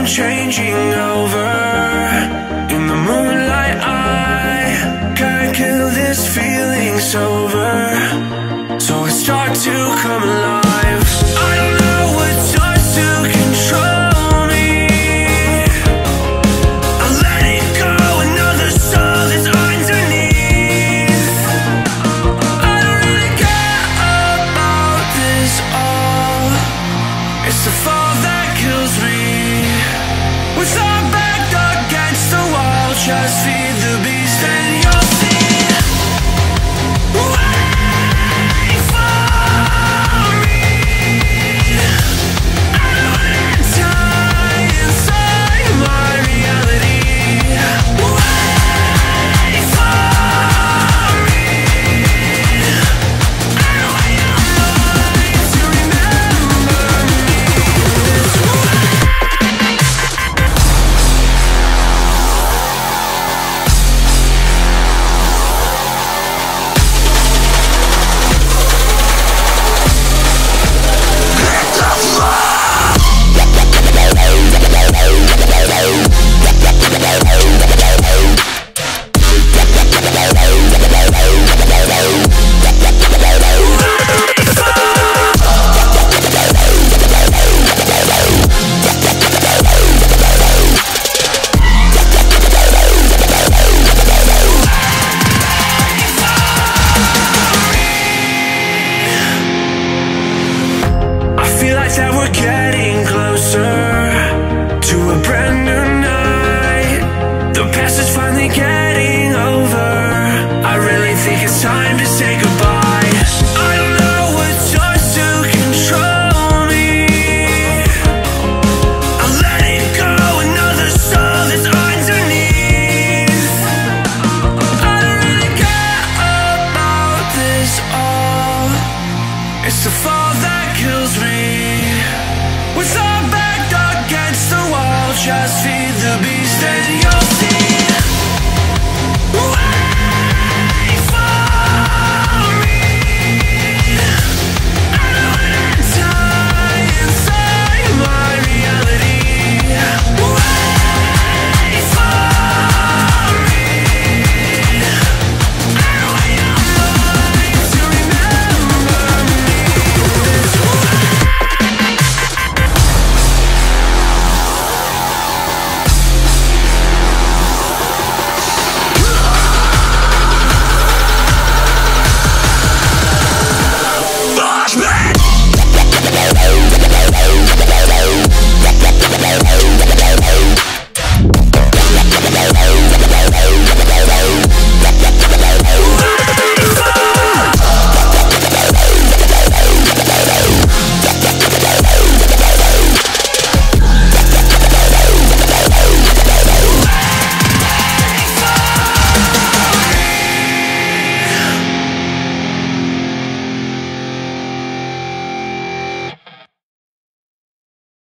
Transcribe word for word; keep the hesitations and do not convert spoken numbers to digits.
I'm changing over. In the moonlight I can't kill this feeling sober, so I start to come alive. I don't know what starts to control me. I let it go, another soul that's underneath. I don't really care about this all. It's the fall that kills me. With our back against the wall, just feed the beast and you'll see. Wait for me. I don't need time inside my reality. Wait for me. I want your mind to remember me this way. That we're getting